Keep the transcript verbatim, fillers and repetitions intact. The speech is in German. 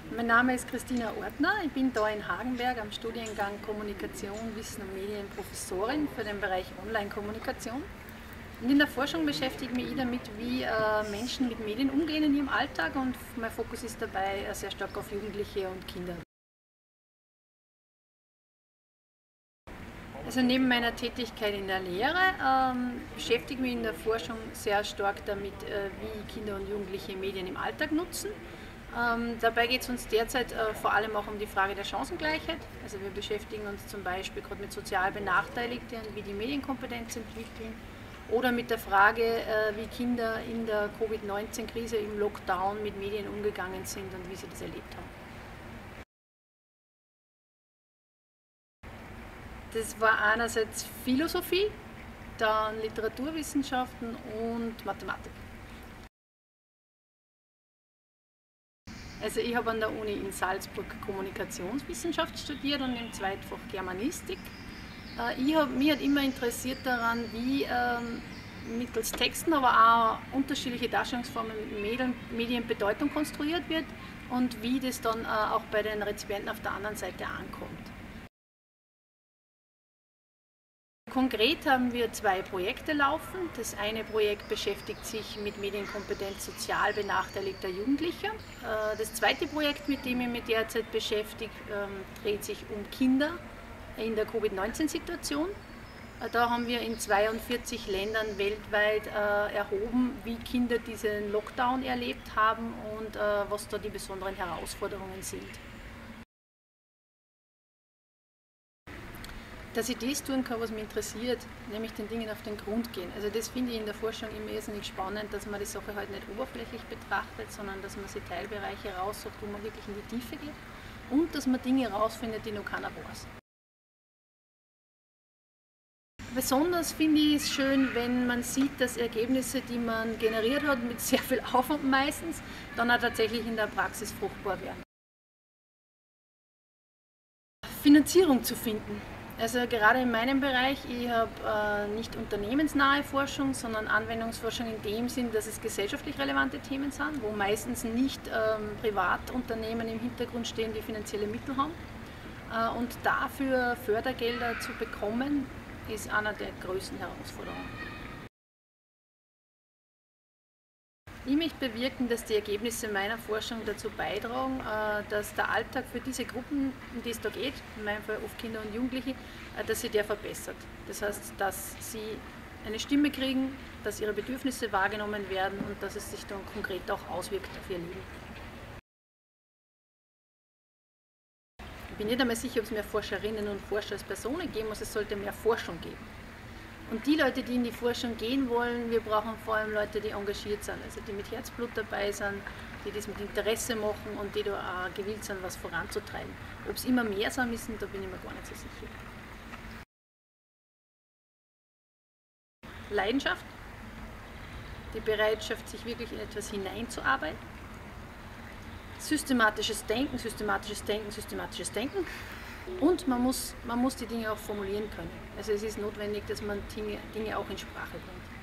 Mein Name ist Christina Ortner, ich bin da in Hagenberg am Studiengang Kommunikation, Wissen und Medien Professorin für den Bereich Online-Kommunikation. Und in der Forschung beschäftige ich mich damit, wie äh, Menschen mit Medien umgehen in ihrem Alltag, und mein Fokus ist dabei äh, sehr stark auf Jugendliche und Kinder. Also neben meiner Tätigkeit in der Lehre ähm, beschäftige ich mich in der Forschung sehr stark damit, äh, wie Kinder und Jugendliche Medien im Alltag nutzen. Ähm, dabei geht es uns derzeit äh, vor allem auch um die Frage der Chancengleichheit. Also wir beschäftigen uns zum Beispiel gerade mit sozial Benachteiligten und wie die Medienkompetenz entwickeln, oder mit der Frage, äh, wie Kinder in der Covid neunzehn Krise im Lockdown mit Medien umgegangen sind und wie sie das erlebt haben. Das war einerseits Philosophie, dann Literaturwissenschaften und Mathematik. Also ich habe an der Uni in Salzburg Kommunikationswissenschaft studiert und im Zweitfach Germanistik. Ich hab, mich hat immer interessiert daran, wie ähm, mittels Texten, aber auch unterschiedliche Darstellungsformen mit Medien, Medien Bedeutung konstruiert wird und wie das dann äh, auch bei den Rezipienten auf der anderen Seite ankommt. Konkret haben wir zwei Projekte laufen. Das eine Projekt beschäftigt sich mit Medienkompetenz sozial benachteiligter Jugendlicher. Das zweite Projekt, mit dem ich mich derzeit beschäftige, dreht sich um Kinder in der Covid neunzehn Situation. Da haben wir in zweiundvierzig Ländern weltweit erhoben, wie Kinder diesen Lockdown erlebt haben und was da die besonderen Herausforderungen sind. Dass ich das tun kann, was mich interessiert, nämlich den Dingen auf den Grund gehen. Also das finde ich in der Forschung immer irrsinnig spannend, dass man die Sache halt nicht oberflächlich betrachtet, sondern dass man sich Teilbereiche raussucht, wo man wirklich in die Tiefe geht, und dass man Dinge herausfindet, die noch keiner weiß. Besonders finde ich es schön, wenn man sieht, dass Ergebnisse, die man generiert hat, mit sehr viel Aufwand meistens, dann auch tatsächlich in der Praxis fruchtbar werden. Finanzierung zu finden. Also gerade in meinem Bereich, ich habe äh, nicht unternehmensnahe Forschung, sondern Anwendungsforschung in dem Sinn, dass es gesellschaftlich relevante Themen sind, wo meistens nicht ähm, Privatunternehmen im Hintergrund stehen, die finanzielle Mittel haben. Äh, und dafür Fördergelder zu bekommen, ist einer der größten Herausforderungen. Ich möchte bewirken, dass die Ergebnisse meiner Forschung dazu beitragen, dass der Alltag für diese Gruppen, um die es da geht, in meinem Fall oft Kinder und Jugendliche, dass sich der verbessert. Das heißt, dass sie eine Stimme kriegen, dass ihre Bedürfnisse wahrgenommen werden und dass es sich dann konkret auch auswirkt auf ihr Leben. Ich bin nicht einmal sicher, ob es mehr Forscherinnen und Forscher als Personen geben muss, es sollte mehr Forschung geben. Und die Leute, die in die Forschung gehen wollen, wir brauchen vor allem Leute, die engagiert sind, also die mit Herzblut dabei sind, die das mit Interesse machen und die da auch gewillt sind, was voranzutreiben. Ob es immer mehr sein müssen, da bin ich mir gar nicht so sicher. Leidenschaft, die Bereitschaft, sich wirklich in etwas hineinzuarbeiten. Systematisches Denken, systematisches Denken, systematisches Denken. Und man muss, man muss die Dinge auch formulieren können. Also es ist notwendig, dass man Dinge, Dinge auch in Sprache bringt.